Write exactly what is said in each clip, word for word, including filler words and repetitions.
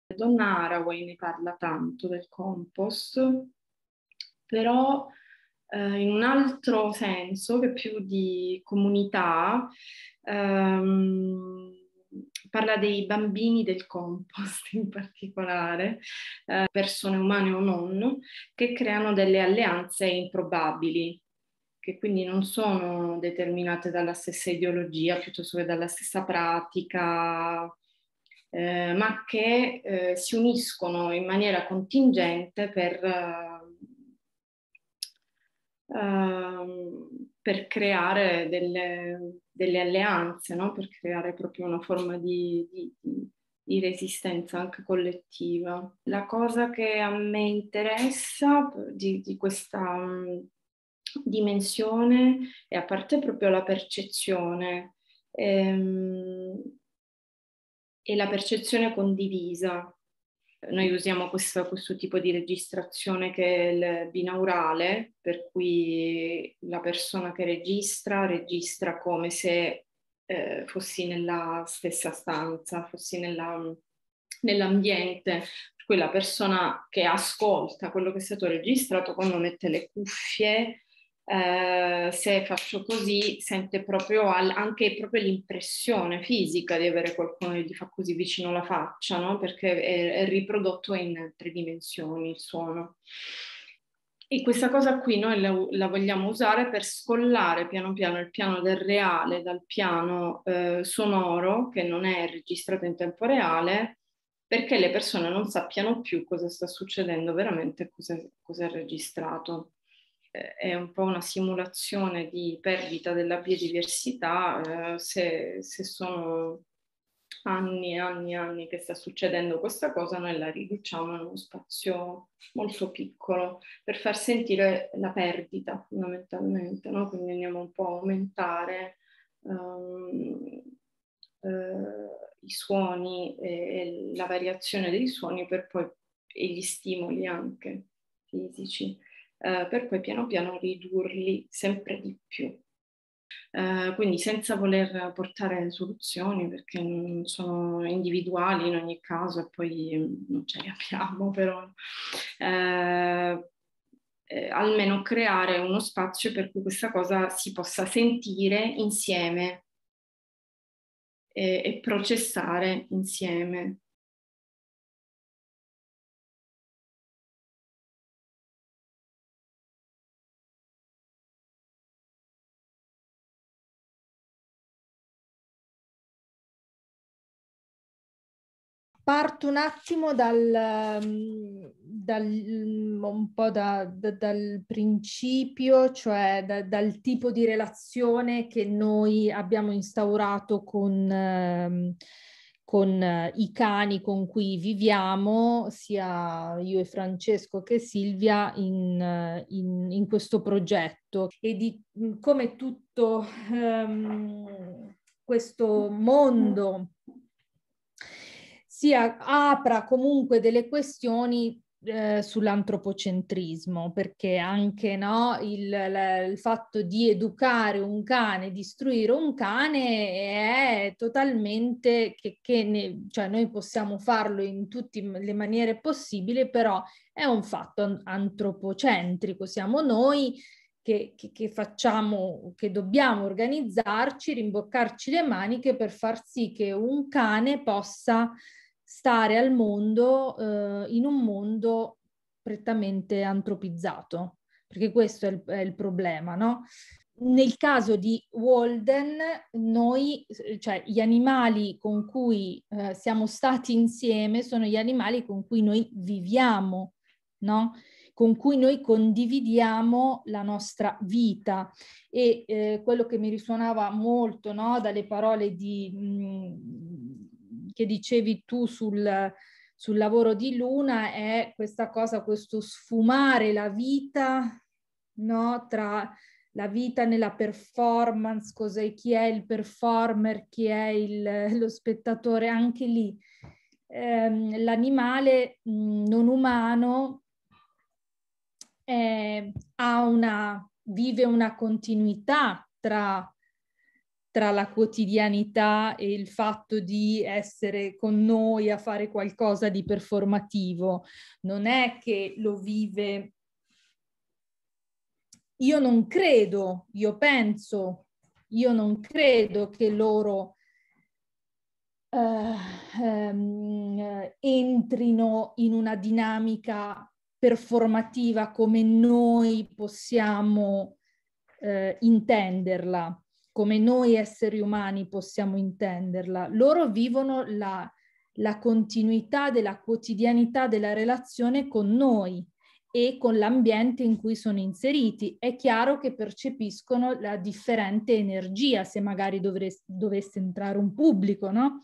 Donna Haraway ne parla tanto del compost, però eh, in un altro senso, che è più di comunità, ehm, parla dei bambini del compost in particolare, eh, persone umane o non, che creano delle alleanze improbabili, che quindi non sono determinate dalla stessa ideologia, piuttosto che dalla stessa pratica, eh, ma che eh, si uniscono in maniera contingente per, uh, per creare delle, delle alleanze, no? Per creare proprio una forma di, di, di resistenza anche collettiva. La cosa che a me interessa di, di questa um, dimensione è, a parte proprio la percezione, ehm, e la percezione condivisa. Noi usiamo questo, questo tipo di registrazione che è il binaurale, per cui la persona che registra registra come se eh, fossi nella stessa stanza, fossi nella, nell'ambiente, per cui la persona che ascolta quello che è stato registrato, quando mette le cuffie, Eh, se faccio così, sente proprio al, anche proprio l'impressione fisica di avere qualcuno che gli fa così vicino alla faccia, no? Perché è, è riprodotto in tre dimensioni il suono. E questa cosa qui noi la, la vogliamo usare per scollare piano piano il piano del reale dal piano eh, sonoro, che non è registrato in tempo reale, perché le persone non sappiano più cosa sta succedendo veramente, cosa, cosa è registrato. È un po' una simulazione di perdita della biodiversità, eh, se, se sono anni e anni e anni che sta succedendo questa cosa, noi la riduciamo in uno spazio molto piccolo per far sentire la perdita fondamentalmente, no? Quindi andiamo un po' a aumentare um, eh, i suoni e, e la variazione dei suoni per poi, e gli stimoli anche fisici. Uh, per poi piano piano ridurli sempre di più. Uh, quindi senza voler portare soluzioni, perché non sono individuali in ogni caso e poi non ce le abbiamo, però uh, eh, almeno creare uno spazio per cui questa cosa si possa sentire insieme e, e processare insieme. Parto un attimo dal, dal un po' da, da, dal principio, cioè da, dal tipo di relazione che noi abbiamo instaurato con, eh, con eh, i cani con cui viviamo, sia io e Francesco che Silvia, in, in, in questo progetto, e di come tutto um, questo mondo si apra comunque delle questioni eh, sull'antropocentrismo, perché anche no, il, la, il fatto di educare un cane, di istruire un cane è totalmente che, che ne, cioè noi possiamo farlo in tutte le maniere possibili, però è un fatto antropocentrico, siamo noi Che, che, che facciamo, che dobbiamo organizzarci, rimboccarci le maniche per far sì che un cane possa stare al mondo, eh, in un mondo prettamente antropizzato, perché questo è il, è il problema, no? Nel caso di Walden, noi, cioè gli animali con cui eh, siamo stati insieme sono gli animali con cui noi viviamo, no? Con cui noi condividiamo la nostra vita. E eh, quello che mi risuonava molto, no, dalle parole di, mh, che dicevi tu sul, sul lavoro di Luna è questa cosa, questo sfumare la vita, no, tra la vita nella performance, cos'è, chi è il performer, chi è il, lo spettatore, anche lì ehm, l'animale mh, non umano eh, ha una, vive una continuità tra tra la quotidianità e il fatto di essere con noi a fare qualcosa di performativo. Non è che lo vive. Io non credo, io penso, io non credo che loro eh, ehm, entrino in una dinamica performativa come noi possiamo eh, intenderla, come noi esseri umani possiamo intenderla. Loro vivono la, la continuità della quotidianità della relazione con noi e con l'ambiente in cui sono inseriti. È chiaro che percepiscono la differente energia se magari dovesse, dovesse entrare un pubblico, no?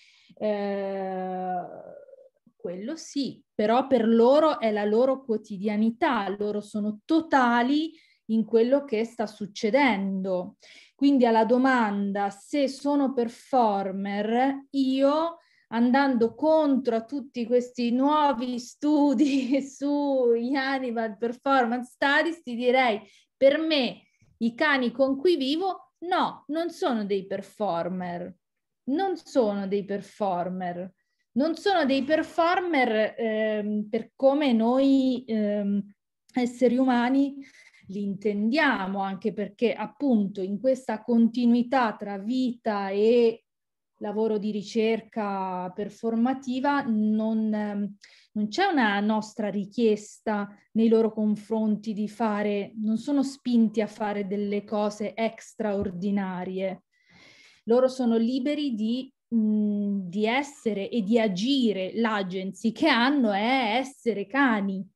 Eh, quello sì, però per loro è la loro quotidianità, loro sono totali in quello che sta succedendo. Quindi alla domanda se sono performer, io andando contro a tutti questi nuovi studi sugli animal performance studies, ti direi, per me i cani con cui vivo, no, non sono dei performer, non sono dei performer, non sono dei performer ehm, per come noi ehm, esseri umani li intendiamo, anche perché appunto in questa continuità tra vita e lavoro di ricerca performativa non, non c'è una nostra richiesta nei loro confronti di fare, non sono spinti a fare delle cose straordinarie. Loro sono liberi di, mh, di essere e di agire. L'agency che hanno è essere cani.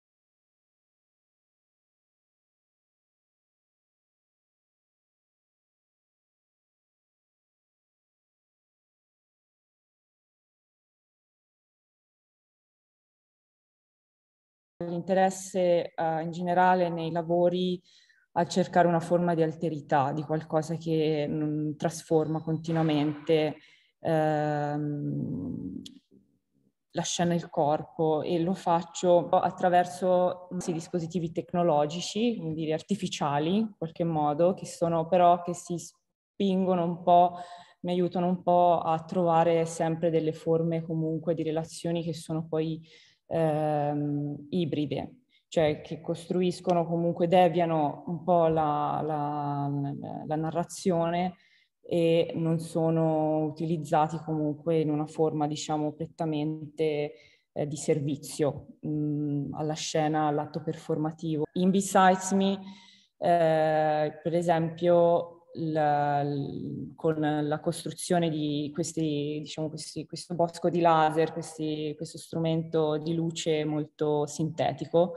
L'interesse uh, in generale nei lavori a cercare una forma di alterità, di qualcosa che non trasforma continuamente ehm, la scena e il corpo, e lo faccio attraverso questi dispositivi tecnologici, quindi artificiali in qualche modo, che sono però che si spingono un po', mi aiutano un po' a trovare sempre delle forme comunque di relazioni che sono poi ehm, ibride, cioè che costruiscono comunque, deviano un po' la, la, la narrazione e non sono utilizzati comunque in una forma, diciamo, prettamente eh, di servizio mh, alla scena, all'atto performativo. In Besides Me, eh, per esempio, La, con la costruzione di questi, diciamo, questi, questo bosco di laser, questi, questo strumento di luce molto sintetico,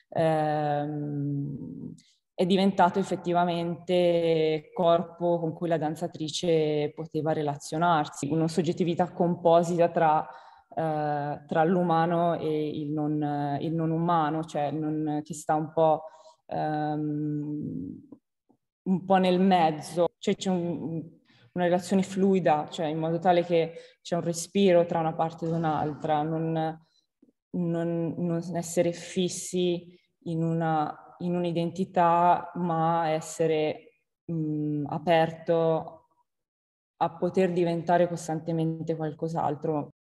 ehm, è diventato effettivamente corpo con cui la danzatrice poteva relazionarsi, una soggettività composita tra, eh, tra l'umano e il non, il non umano, cioè non, che sta un po' ehm, un po' nel mezzo, cioè c'è un, una relazione fluida, cioè in modo tale che c'è un respiro tra una parte e un'altra, non, non, non essere fissi in, una, in un'identità, ma essere mh, aperto a poter diventare costantemente qualcos'altro.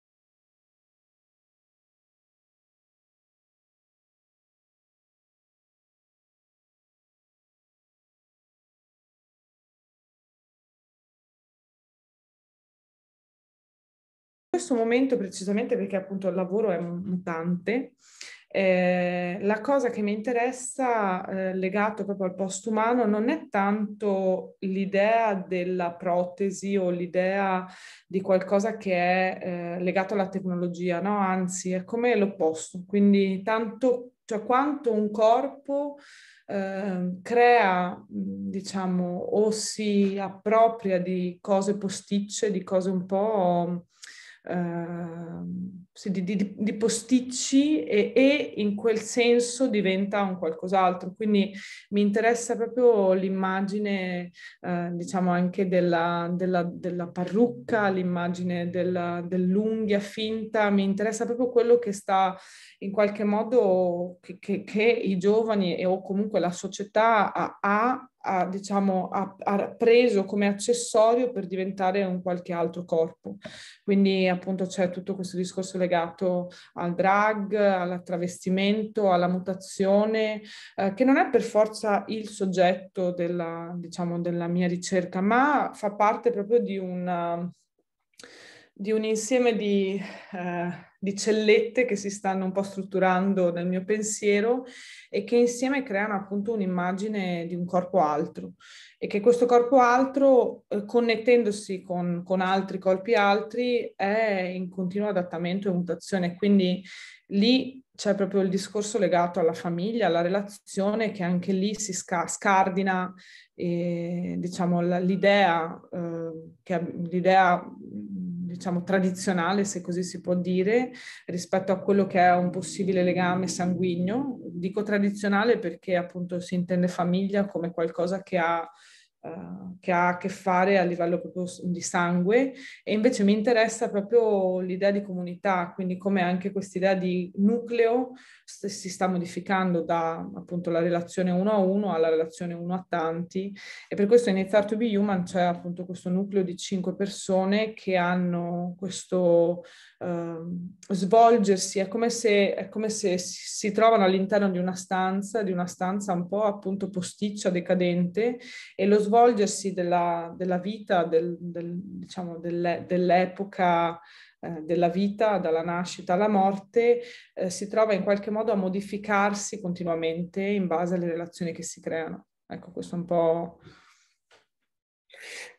In questo momento precisamente perché appunto il lavoro è mutante, eh, la cosa che mi interessa eh, legato proprio al postumano non è tanto l'idea della protesi o l'idea di qualcosa che è eh, legato alla tecnologia, no? Anzi, è come l'opposto, quindi tanto, cioè quanto un corpo eh, crea, diciamo, o si appropria di cose posticce, di cose un po' Uh, sì, di, di, di posticci e, e in quel senso diventa un qualcos'altro. Quindi mi interessa proprio l'immagine, uh, diciamo anche della, della, della parrucca, l'immagine della, dell'unghia finta, mi interessa proprio quello che sta in qualche modo che, che, che i giovani e o comunque la società ha, ha ha, diciamo, ha, ha preso come accessorio per diventare un qualche altro corpo. Quindi appunto c'è tutto questo discorso legato al drag, all'attravestimento, alla mutazione, eh, che non è per forza il soggetto della, diciamo, della mia ricerca, ma fa parte proprio di una... di un insieme di, eh, di cellette che si stanno un po' strutturando nel mio pensiero e che insieme creano appunto un'immagine di un corpo altro, e che questo corpo altro, eh, connettendosi con, con altri corpi altri, è in continuo adattamento e mutazione. Quindi lì c'è proprio il discorso legato alla famiglia, alla relazione, che anche lì si sca- scardina, e, diciamo, la, l'idea, eh, che, l'idea diciamo tradizionale, se così si può dire, rispetto a quello che è un possibile legame sanguigno. Dico tradizionale perché appunto si intende famiglia come qualcosa che ha Uh, che ha a che fare a livello proprio di sangue, e invece mi interessa proprio l'idea di comunità, quindi come anche quest'idea di nucleo st- si sta modificando da appunto la relazione uno a uno alla relazione uno a tanti, e per questo in It's Hard to Be Human c'è appunto questo nucleo di cinque persone che hanno questo uh, svolgersi, è come se, è come se si, si trovano all'interno di una stanza, di una stanza un po' appunto posticcia, decadente, e lo svolgersi della, della vita, del, del, diciamo, delle, dell'epoca eh, della vita, dalla nascita alla morte, eh, si trova in qualche modo a modificarsi continuamente in base alle relazioni che si creano. Ecco, questo è un po'...